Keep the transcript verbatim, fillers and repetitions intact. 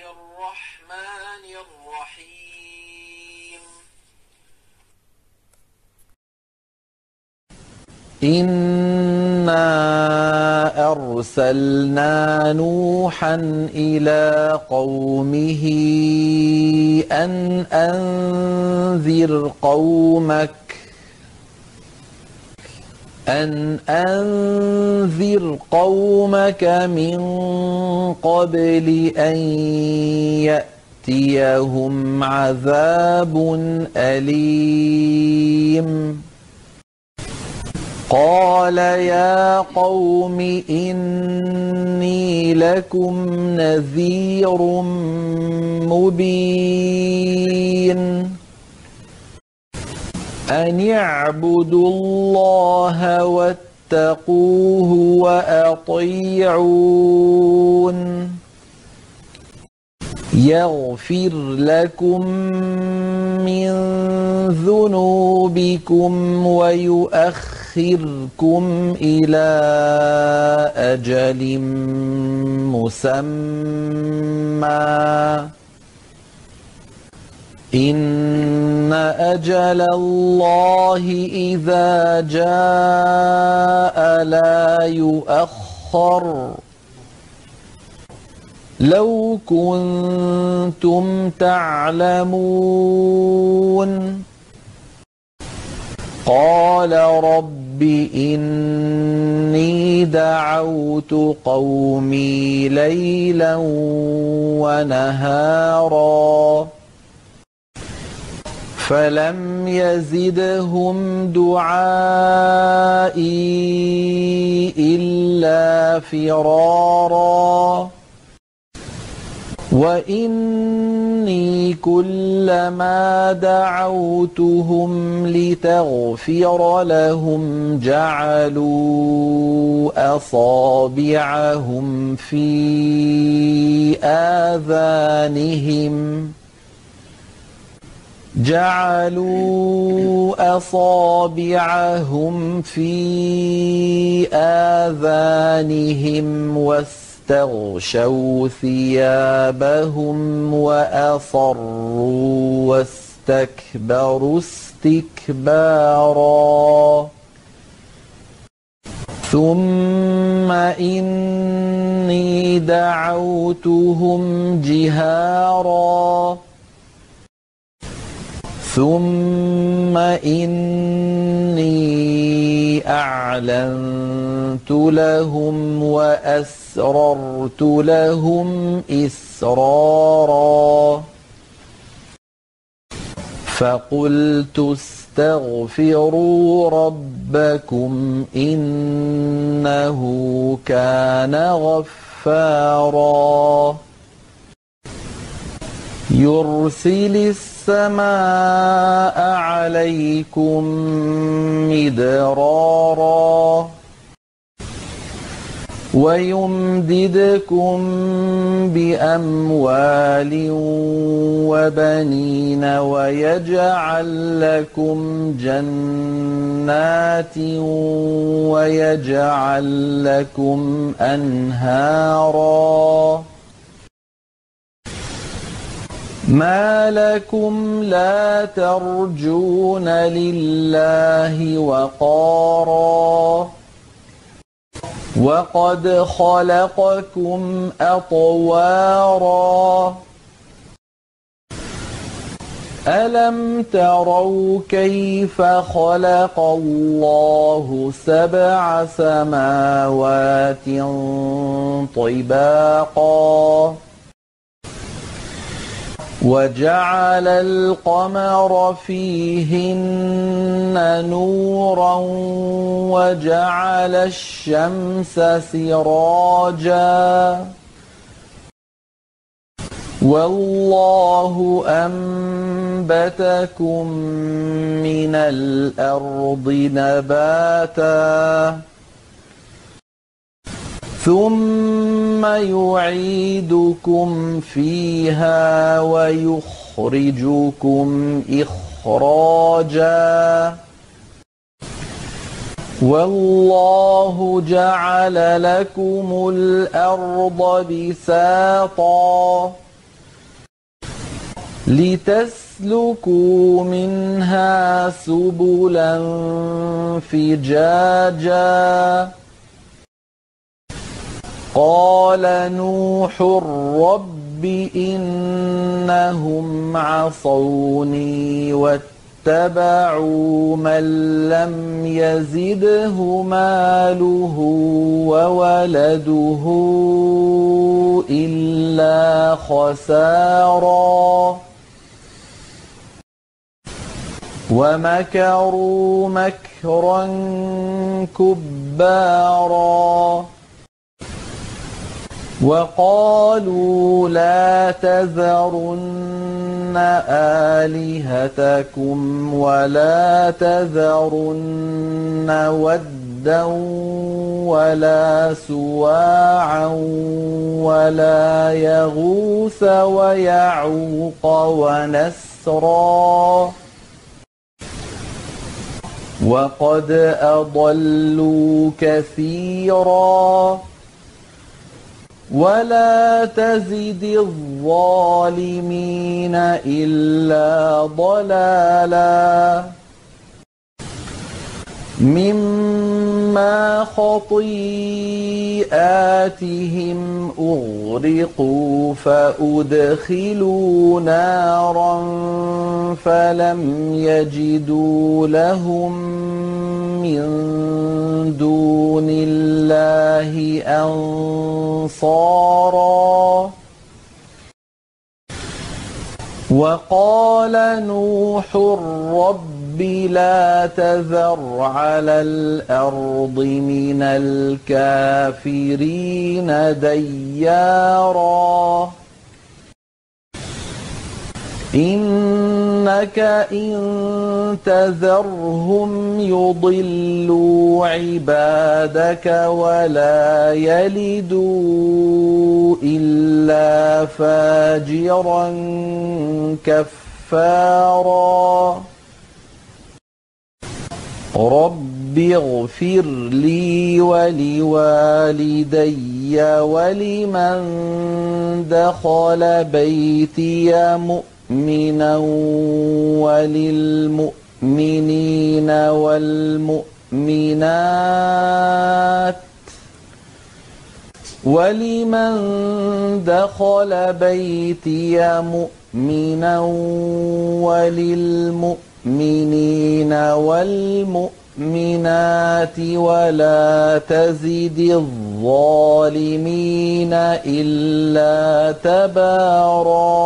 الرحمن الرحيم إنا أرسلنا نوحا إلى قومه أن أنذر قومك أن أنذر قومك من قبل أن يأتيهم عذاب أليم قال يا قوم إني لكم نذير مبين أن اعبدوا الله واتقوه وأطيعون يغفر لكم من ذنوبكم ويؤخركم إلى أجل مسمى إن أجل الله إذا جاء لا يؤخر لو كنتم تعلمون قال رب إني دعوت قومي ليلا ونهارا فلم يزدهم دعائي إلا فرارا وإني كلما دعوتهم لتغفر لهم جعلوا أصابعهم في آذانهم جعلوا أصابعهم في آذانهم واستغشوا ثيابهم وأصروا واستكبروا استكبارا ثم إني دعوتهم جهارا ثم إني أعلنت لهم وأسررت لهم إسرارا فقلت استغفروا ربكم إنه كان غفارا يرسل السماء عليكم مدرارا ويمددكم بأموال وبنين ويجعل لكم جنات ويجعل لكم أنهارا ما لكم لا ترجون لله وقارا وقد خلقكم أطوارا ألم تروا كيف خلق الله سبع سماوات طباقا وجعل القمر فيهن نورا وجعل الشمس سراجا والله أنبتكم من الأرض نباتا ثم يعيدكم فيها ويخرجكم إخراجا والله جعل لكم الأرض بساطا لتسلكوا منها سبلا فجاجا قال نوح رب إنهم عصوني واتبعوا من لم يزده ماله وولده إلا خسارا ومكروا مكرا كبارا وقالوا لا تذرن آلهتكم ولا تذرن ودا ولا سواعا ولا يغوث ويعوق ونسرا وقد أضلوا كثيرا ولا تزد الظالمين إلا ضلالا مما خطيئاتهم أغرقوا فأدخلوا نارا فلم يجدوا لهم من دون الله أنصارا وقال نوح رب لا تذر على الأرض من الكافرين ديارا إنك إن تذرهم يضلوا عبادك ولا يلدوا إلا فاجرا كفارا رب اغفر لي ولوالدي ولمن دخل بيتي مؤمنا وللمؤمنين والمؤمنات ولمن دخل بيتي مؤمنا وللمؤمنين والمؤمنات ولا تزد الظالمين إلا تبارا